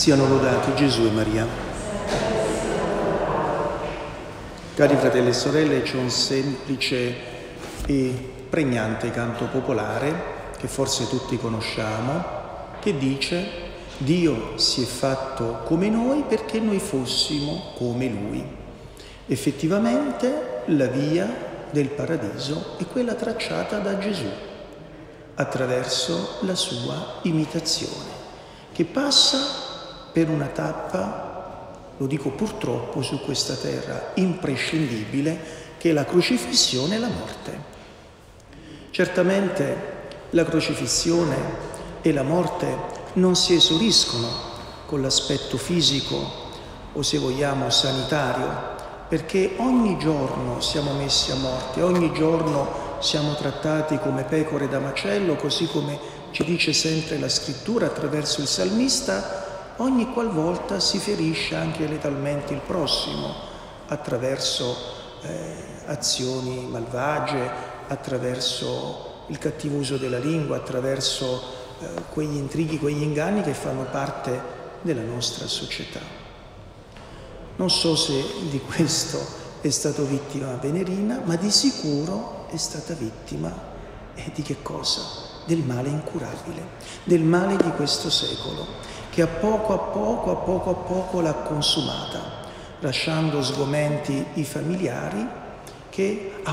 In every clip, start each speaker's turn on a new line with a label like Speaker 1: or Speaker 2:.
Speaker 1: Siano lodati Gesù e Maria. Cari fratelli e sorelle, c'è un semplice e pregnante canto popolare che forse tutti conosciamo, che dice: Dio si è fatto come noi perché noi fossimo come Lui. Effettivamente la via del paradiso è quella tracciata da Gesù attraverso la sua imitazione, che passa per una tappa, lo dico purtroppo, su questa terra imprescindibile, che è la crocifissione e la morte. Certamente la crocifissione e la morte non si esauriscono con l'aspetto fisico o, se vogliamo, sanitario, perché ogni giorno siamo messi a morte, ogni giorno siamo trattati come pecore da macello, così come ci dice sempre la Scrittura attraverso il salmista, ogni qualvolta si ferisce anche letalmente il prossimo, attraverso azioni malvagie, attraverso il cattivo uso della lingua, attraverso quegli intrighi, quegli inganni che fanno parte della nostra società. Non so se di questo è stata vittima Venerina, ma di sicuro è stata vittima di che cosa? Del male incurabile, del male di questo secolo, che a poco l'ha consumata, lasciando sgomenti i familiari che a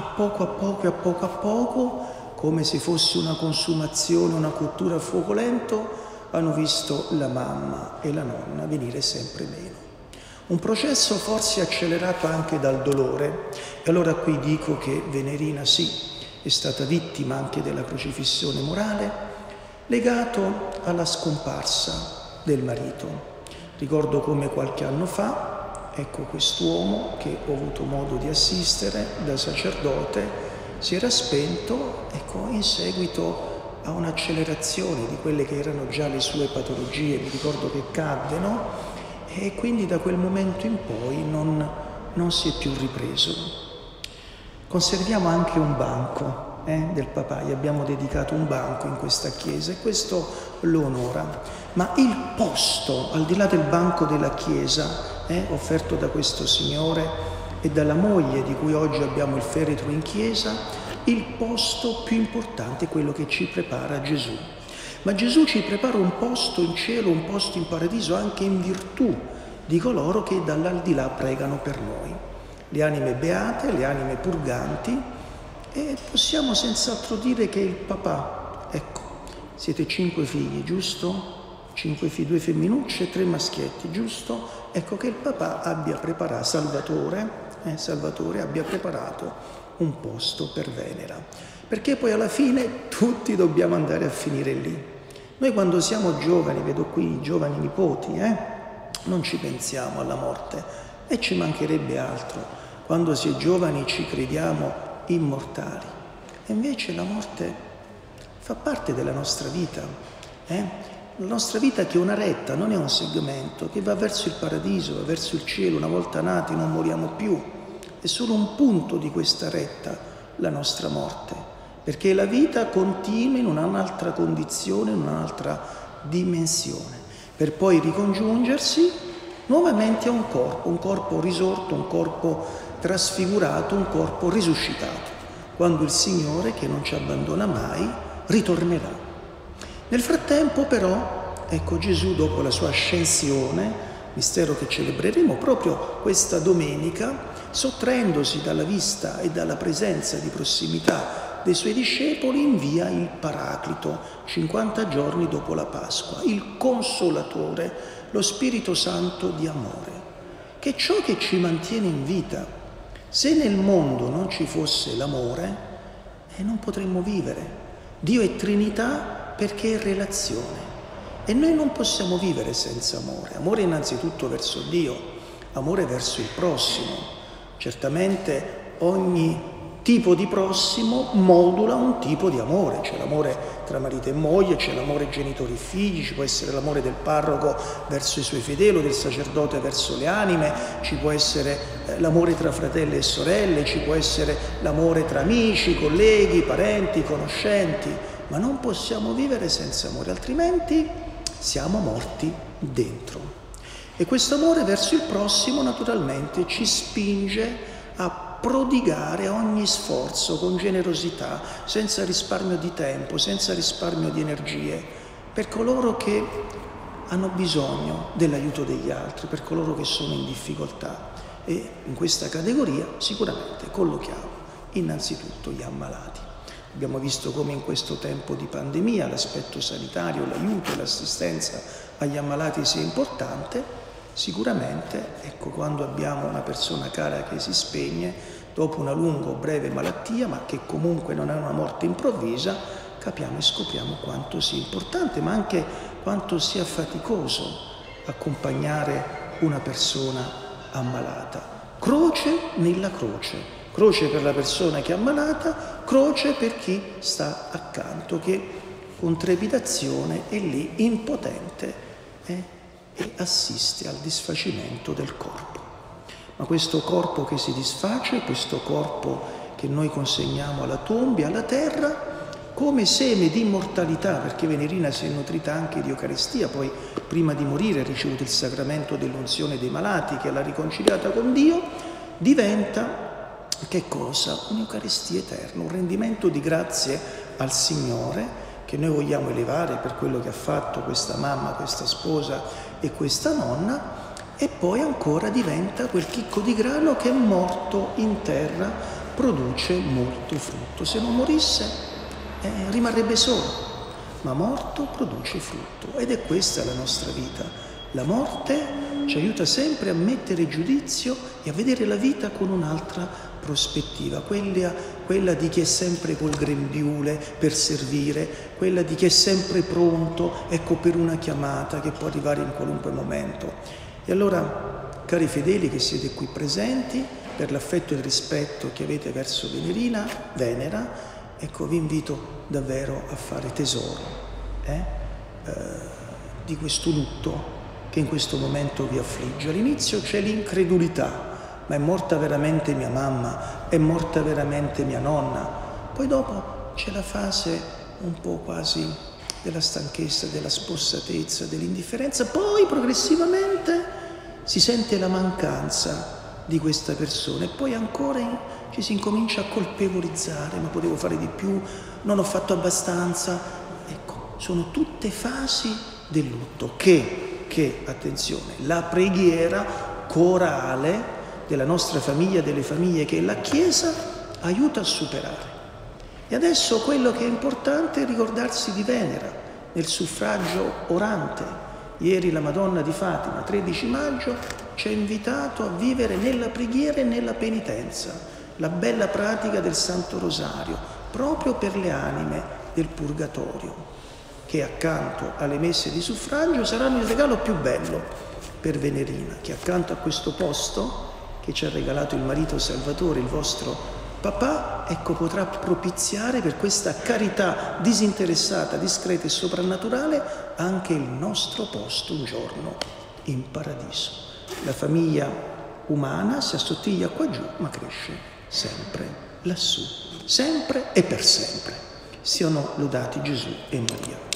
Speaker 1: poco, come se fosse una consumazione, una cottura a fuoco lento, hanno visto la mamma e la nonna venire sempre meno. Un processo forse accelerato anche dal dolore, e allora qui dico che Venerina sì, è stata vittima anche della crocifissione morale, legato alla scomparsa del marito. Ricordo come qualche anno fa, ecco, quest'uomo che ho avuto modo di assistere da sacerdote si era spento, ecco, in seguito a un'accelerazione di quelle che erano già le sue patologie. Mi ricordo che cadde, no? E quindi da quel momento in poi non si è più ripreso. Conserviamo anche un banco del papà, gli abbiamo dedicato un banco in questa chiesa e questo lo onora. Ma il posto, al di là del banco della chiesa, offerto da questo signore e dalla moglie di cui oggi abbiamo il feretro in chiesa, il posto più importante è quello che ci prepara Gesù. Ma Gesù ci prepara un posto in cielo, un posto in paradiso, anche in virtù di coloro che dall'aldilà pregano per noi. Le anime beate, le anime purganti, e possiamo senz'altro dire che il papà, ecco, siete 5 figli, giusto? 5 figli, 2 femminucce e 3 maschietti, giusto? Ecco, che il papà abbia preparato, Salvatore abbia preparato un posto per Venera, perché poi alla fine tutti dobbiamo andare a finire lì. Noi quando siamo giovani, vedo qui i giovani nipoti, non ci pensiamo alla morte e ci mancherebbe altro. Quando si è giovani ci crediamo immortali e invece la morte fa parte della nostra vita, la nostra vita che è una retta, non è un segmento, che va verso il paradiso, va verso il cielo. Una volta nati non moriamo più, è solo un punto di questa retta la nostra morte, perché la vita continua in un'altra condizione, in un'altra dimensione, per poi ricongiungersi nuovamente a un corpo risorto, un corpo trasfigurato, un corpo risuscitato, quando il Signore, che non ci abbandona mai, ritornerà. Nel frattempo però, ecco, Gesù, dopo la sua ascensione, mistero che celebreremo proprio questa domenica, sottraendosi dalla vista e dalla presenza di prossimità dei suoi discepoli, invia il Paraclito 50 giorni dopo la Pasqua, il Consolatore, lo Spirito Santo di amore, che è ciò che ci mantiene in vita. Se nel mondo non ci fosse l'amore, non potremmo vivere. Dio è Trinità perché è relazione e noi non possiamo vivere senza amore. Amore innanzitutto verso Dio, amore verso il prossimo. Certamente ogni tipo di prossimo modula un tipo di amore. C'è l'amore tra marito e moglie, c'è l'amore genitori e figli, ci può essere l'amore del parroco verso i suoi fedeli, del sacerdote verso le anime, ci può essere l'amore tra fratelli e sorelle, ci può essere l'amore tra amici, colleghi, parenti, conoscenti, ma non possiamo vivere senza amore, altrimenti siamo morti dentro. E questo amore verso il prossimo naturalmente ci spinge a prodigare ogni sforzo con generosità, senza risparmio di tempo, senza risparmio di energie, per coloro che hanno bisogno dell'aiuto degli altri, per coloro che sono in difficoltà. E in questa categoria sicuramente collochiamo innanzitutto gli ammalati. Abbiamo visto come in questo tempo di pandemia l'aspetto sanitario, l'aiuto e l'assistenza agli ammalati sia importante. Sicuramente, ecco, quando abbiamo una persona cara che si spegne dopo una lunga o breve malattia, ma che comunque non è una morte improvvisa, capiamo e scopriamo quanto sia importante, ma anche quanto sia faticoso accompagnare una persona ammalata. Croce nella croce, croce per la persona che è ammalata, croce per chi sta accanto, che con trepidazione è lì impotente e assiste al disfacimento del corpo. Ma questo corpo che si disface, questo corpo che noi consegniamo alla tomba, alla terra, come seme di immortalità, perché Venerina si è nutrita anche di Eucaristia, poi prima di morire ha ricevuto il sacramento dell'unzione dei malati, che l'ha riconciliata con Dio, diventa che cosa? Un'Eucaristia eterna, un rendimento di grazie al Signore, che noi vogliamo elevare per quello che ha fatto questa mamma, questa sposa e questa nonna, e poi ancora diventa quel chicco di grano che morto in terra produce molto frutto. Se non morisse rimarrebbe solo, ma morto produce frutto, ed è questa la nostra vita. La morte ci aiuta sempre a mettere giudizio e a vedere la vita con un'altra prospettiva, quella di chi è sempre col grembiule per servire, quella di chi è sempre pronto, ecco, per una chiamata che può arrivare in qualunque momento. E allora, cari fedeli che siete qui presenti, per l'affetto e il rispetto che avete verso Venera, ecco, vi invito davvero a fare tesoro di questo lutto che in questo momento vi affligge. All'inizio c'è l'incredulità, ma è morta veramente mia mamma? È morta veramente mia nonna? Poi dopo c'è la fase un po' quasi della stanchezza, della spossatezza, dell'indifferenza, poi progressivamente si sente la mancanza di questa persona e poi ancora ci si incomincia a colpevolizzare, ma potevo fare di più, non ho fatto abbastanza. Ecco, sono tutte fasi del lutto che, attenzione, la preghiera corale della nostra famiglia, delle famiglie che è la Chiesa, aiuta a superare. E adesso quello che è importante è ricordarsi di Venera nel suffragio orante. Ieri la Madonna di Fatima, 13 maggio, ci ha invitato a vivere nella preghiera e nella penitenza la bella pratica del Santo Rosario, proprio per le anime del Purgatorio, che accanto alle messe di suffragio saranno il regalo più bello per Venerina, che accanto a questo posto che ci ha regalato il marito Salvatore, il vostro papà, ecco, potrà propiziare per questa carità disinteressata, discreta e soprannaturale anche il nostro posto un giorno in paradiso. La famiglia umana si assottiglia qua giù, ma cresce sempre lassù, sempre e per sempre. Siano lodati Gesù e Maria.